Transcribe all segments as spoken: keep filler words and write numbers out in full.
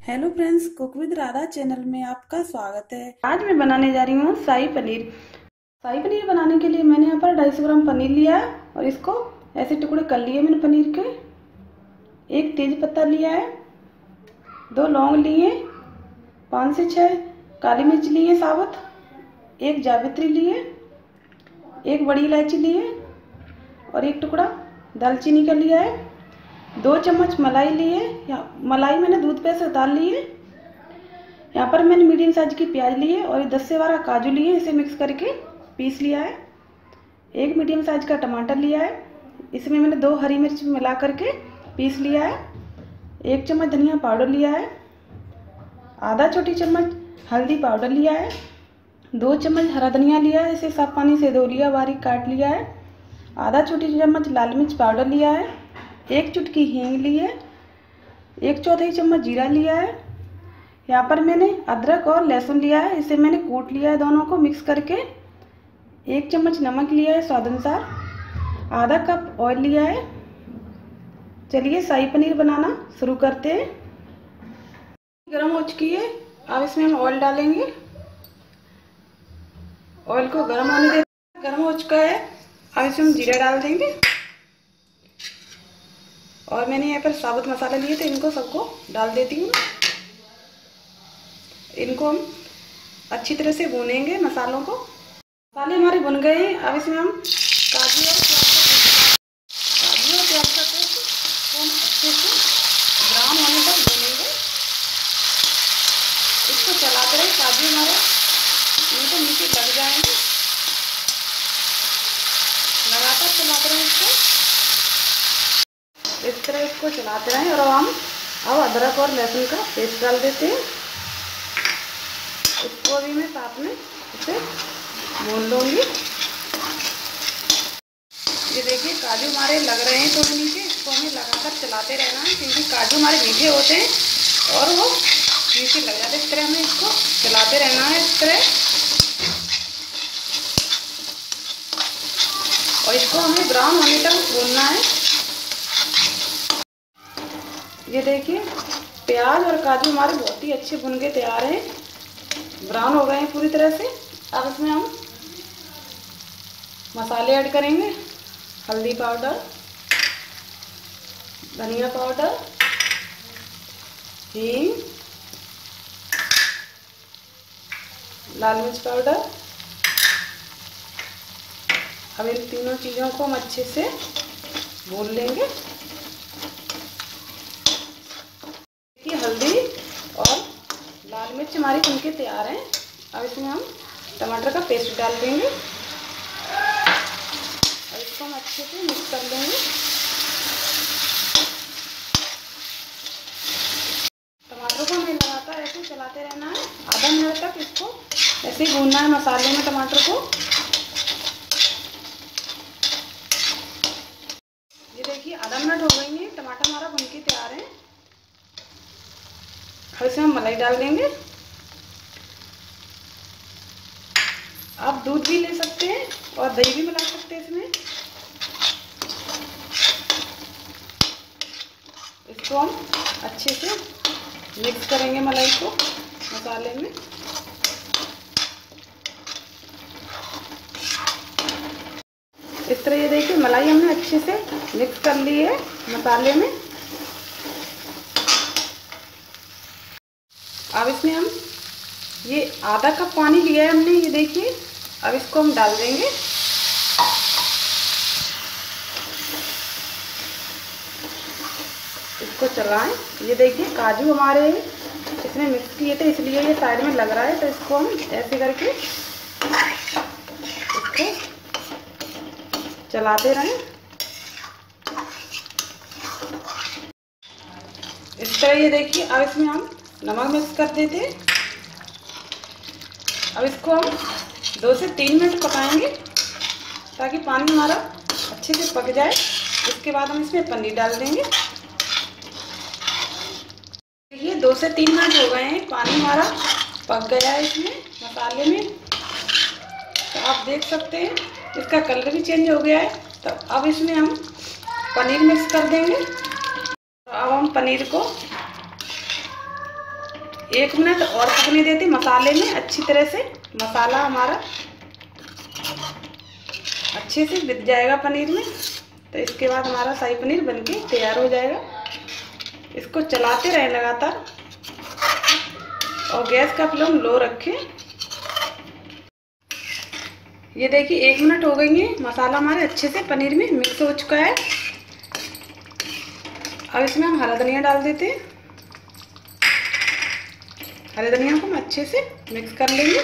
Hello friends, cook with Radha channel में आपका स्वागत है। आज मैं बनाने जा रही हूँ शाही पनीर। शाही पनीर बनाने के लिए मैंने यहाँ पर ढाई सौ ग्राम पनीर लिया है और इसको ऐसे टुकड़े कर लिए मैंने पनीर के। एक तेज पत्ता लिया है, दो लौंग लिए, पाँच से छः काली मिर्च लिए साबुत, एक जावित्री लिए, एक बड़ी इलायची लिए और एक टुकड़ा दालचीनी का लिया है। दो चम्मच मलाई लिए, या मलाई मैंने दूध पे से उतार ली है। यहाँ पर मैंने मीडियम साइज की प्याज ली है और दस से बारह काजू लिए, इसे मिक्स करके पीस लिया है। एक मीडियम साइज का टमाटर लिया है, इसमें मैंने दो हरी मिर्च मिला करके पीस लिया है। एक चम्मच धनिया पाउडर लिया है, आधा छोटी चम्मच हल्दी पाउडर लिया है, दो चम्मच हरा धनिया लिया है, इसे साफ पानी से धो लिया, बारीक काट लिया है। आधा छोटी चम्मच लाल मिर्च पाउडर लिया है, एक चुटकी हींग ली है, एक चौथाई चम्मच जीरा लिया है। यहाँ पर मैंने अदरक और लहसुन लिया है, इसे मैंने कूट लिया है दोनों को मिक्स करके। एक चम्मच नमक लिया है स्वाद अनुसार, आधा कप ऑयल लिया है। चलिए शाही पनीर बनाना शुरू करते हैं। गरम हो चुकी है, अब इसमें हम ऑयल डालेंगे। ऑयल को गरम होने देते। गरम हो चुका है, अब इसमें हम जीरा डाल देंगे और मैंने यहाँ पर साबुत मसाले लिए थे, इनको सबको डाल देती हूँ। इनको हम अच्छी तरह से भूनेंगे मसालों को। मसाले हमारे भुन गए हैं, अब इसमें हम काजू और काजू और प्याज का पेस्ट को हम अच्छे से ब्राउन होने तक भूनेंगे। इसको चलाते रहे, काजू हमारे नहीं तो नीचे लग जाएंगे। लगातार चलाते रहे इसको, इस तरह इसको चलाते रहें। और हम अब अदरक और लहसुन का पेस्ट डाल देते हैं, इसको भी मैं साथ में इसे भून लूँगी। ये देखिए काजू हमारे लग रहे हैं थोड़े नीचे, इसको हमें लगातार चलाते रहना है क्योंकि काजू हमारे मीठे होते हैं और वो नीचे लग जाते हैं। इस तरह हमें इसको चलाते रहना है इस तरह, और इसको हमें ब्राउन होने तक भूनना है। ये देखिए प्याज और काजू हमारे बहुत ही अच्छे भुन के तैयार हैं, ब्राउन हो गए हैं पूरी तरह से। अब इसमें हम मसाले ऐड करेंगे। हल्दी पाउडर, धनिया पाउडर, हींग, लाल मिर्च पाउडर। अब इन तीनों चीज़ों को हम अच्छे से भून लेंगे। हल्दी और लाल मिर्च हमारी भून के तैयार हैं। अब इसमें हम टमाटर का पेस्ट डाल देंगे और इसको हम अच्छे से मिक्स कर लेंगे। टमाटर को हमें लगातार ऐसे चलाते रहना है, आधा मिनट तक इसको ऐसे ही भूनना है मसाले में टमाटर को। ये देखिए आधा मिनट हो गई है, टमाटर हमारा भून के तैयार है। अब इसमें हम मलाई डाल देंगे। आप दूध भी ले सकते हैं और दही भी मिला सकते हैं इसमें। इसको हम अच्छे से मिक्स करेंगे मलाई को मसाले में। इस तरह ये देखिए मलाई हमने अच्छे से मिक्स कर ली है मसाले में। अब इसमें हम ये आधा कप पानी लिया है हमने, ये देखिए। अब इसको हम डाल देंगे। इसको चलाएं। ये देखिए काजू हमारे इसमें मिक्स किए थे इसलिए ये साइड में लग रहा है, तो इसको हम ऐसे करके इसको चलाते रहें। इस तरह ये देखिए। अब इसमें हम नमक मिक्स कर देते हैं। अब इसको हम दो से तीन मिनट पकाएंगे ताकि पानी हमारा अच्छे से पक जाए। इसके बाद हम इसमें पनीर डाल देंगे। देखिए दो से तीन मिनट हो गए हैं, पानी हमारा पक गया है इसमें मसाले में, तो आप देख सकते हैं इसका कलर भी चेंज हो गया है। तो अब इसमें हम पनीर मिक्स कर देंगे। तो अब हम पनीर को एक मिनट और पकने देते मसाले में अच्छी तरह से। मसाला हमारा अच्छे से बिक जाएगा पनीर में, तो इसके बाद हमारा शाही पनीर बनके तैयार हो जाएगा। इसको चलाते रहें लगातार और गैस का फ्लेम लो रखें। ये देखिए एक मिनट हो गई है, मसाला हमारे अच्छे से पनीर में मिक्स हो चुका है। अब इसमें हम हरा धनिया डाल देते हैं। हरे धनिया को हम अच्छे से मिक्स कर लेंगे।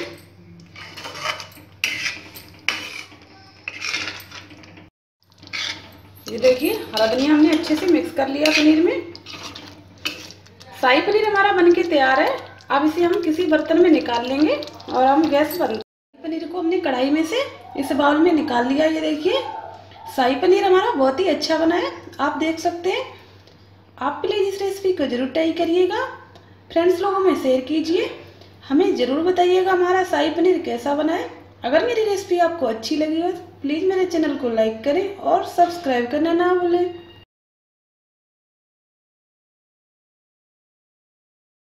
ये देखिए हरा धनिया हमने अच्छे से मिक्स कर लिया पनीर में। शाही पनीर हमारा बनके तैयार है। अब इसे हम किसी बर्तन में निकाल लेंगे और हम गैस बंद। पनीर को हमने कढ़ाई में से इस बाउल में निकाल लिया। ये देखिए शाही पनीर हमारा बहुत ही अच्छा बना है, आप देख सकते हैं। आप प्लीज़ इस रेसिपी को जरूर ट्राई करिएगा। फ्रेंड्स लोगों में शेयर कीजिए, हमें ज़रूर बताइएगा हमारा शाही पनीर कैसा बना है। अगर मेरी रेसिपी आपको अच्छी लगी हो तो प्लीज़ मेरे चैनल को लाइक करें और सब्सक्राइब करना ना भूलें।